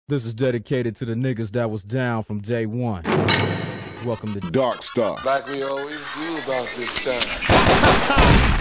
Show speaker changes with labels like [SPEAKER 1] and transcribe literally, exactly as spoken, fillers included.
[SPEAKER 1] This is dedicated to the niggas that was down from day one. Welcome to
[SPEAKER 2] Dark Star.
[SPEAKER 3] Like we always do about this time.